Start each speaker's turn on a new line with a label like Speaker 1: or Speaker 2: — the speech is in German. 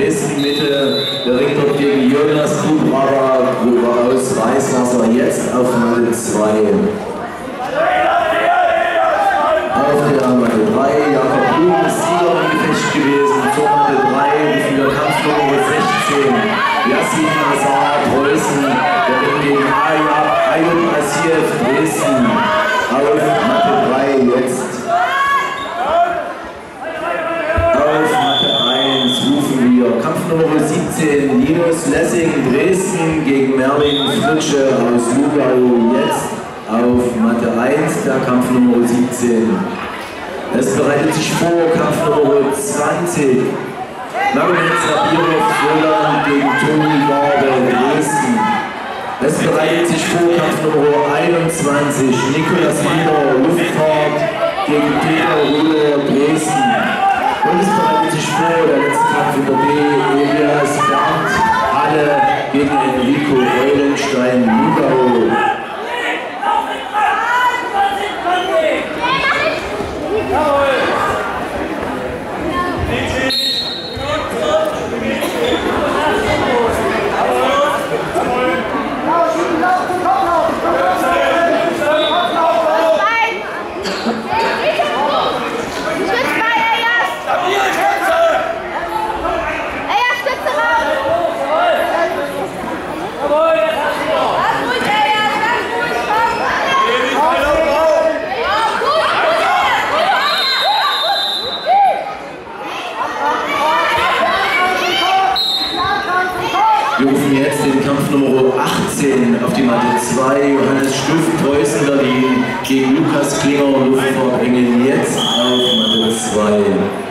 Speaker 1: Dresden Mitte, der ringt dort gegen Jonas Kubrava aus Weißwasser, jetzt auf Matte 2. Auf der Matte 3, Jakob Blum ist Sieger im Gefecht gewesen, zur Matte 3, für Kampfnummer 16, Yassin Azar, Preußen, der ringt gegen Ayub Asiev, Dresden, auf Matte 3 jetzt. Kampfnummer 17, Linus Lessing, Dresden gegen Merlin Fritsche aus Lugau, jetzt auf Matte 1, der Kampfnummer 17. Es bereitet sich vor, Kampfnummer 20, Magomed Sabirov, Roland gegen Toni Garbe, Dresden. Es bereitet sich vor, Kampfnummer 21, Nikolas Lieder, Luftfahrt gegen Peter Rüder, Dresden. Und es bereitet sich vor, der letzte Kampf in der B, Elias Bernd Halle gegen Enrico Eulenstein, Lugau. Wir rufen jetzt den Kampf Nummer 18 auf die Matte 2. Johannes Stuft, Preußen Berlin gegen Lukas Klinger, Luftfahrt Engen, jetzt auf Matte 2.